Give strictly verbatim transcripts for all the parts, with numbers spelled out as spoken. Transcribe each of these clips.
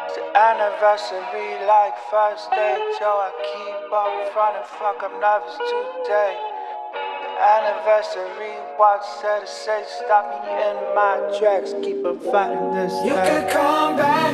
It's the anniversary like first date, yo. I keep on frontin', fuck, I'm nervous today. The anniversary, watch said it say stop me in my tracks, keep on fighting this. You can come back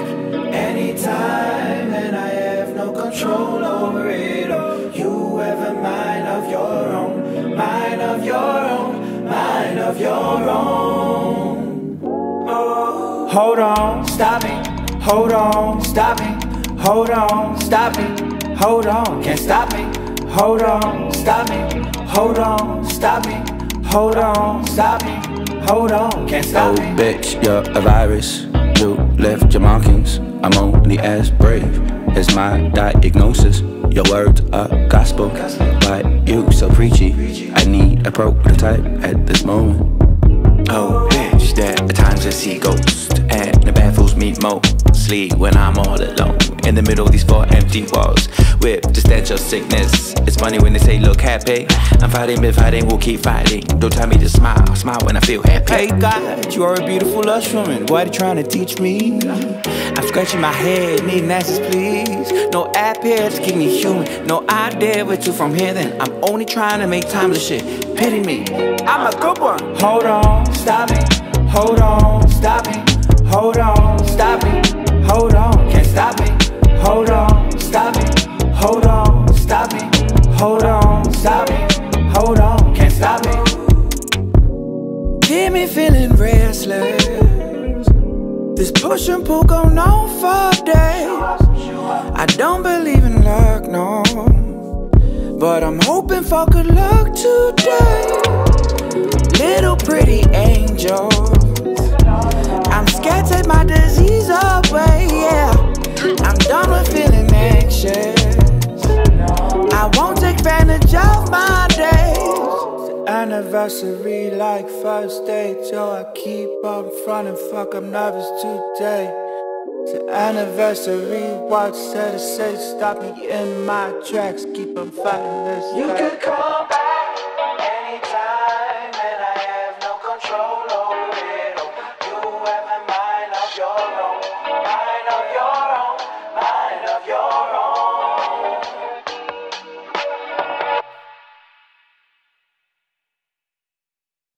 anytime, and I have no control over it. Or you have a mind of your own, mind of your own, mind of your own. Oh, hold on, stop me. Hold on, stop me. Hold on, stop me. Hold on, can't stop me. Hold on, stop me. Hold on, stop me. Hold on, stop me. Hold on, can't stop me. Oh bitch, you're a virus. You left your markings. I'm only as brave as my diagnosis. Your words are gospel. Why you so preachy? I need a prototype at this moment. Oh bitch, there are times I see ghosts, and the bad fools meet mostly when I'm all alone in the middle of these four empty walls with the stench of sickness. It's funny when they say look happy. I'm fighting, been fighting, we'll keep fighting. Don't tell me to smile, smile when I feel happy. Hey God, you are a beautiful lush woman. What are you trying to teach me? I'm scratching my head, need answers please. No app here, just keep me human. No idea where to from here then. I'm only trying to make timeless shit. Pity me, I'm a good one. Hold on, stop me. Hold on, stop me. Hold on, stop me. Hold on, can't stop me. Hold on, stop me. Hold on, stop me. Hold on, stop me. Hold on, can't stop me. Get me feeling restless. This push and pull going on for days. I don't believe in luck, no, but I'm hoping for good luck today. Little pretty angel, I'm scared to take my disease away, yeah. I'm done with feeling anxious. I won't take advantage of my days. It's the anniversary like first date, yo. I keep on frontin', fuck, I'm nervous today. It's the anniversary, watch said it say stop me in my tracks, keep on fighting this. You can come back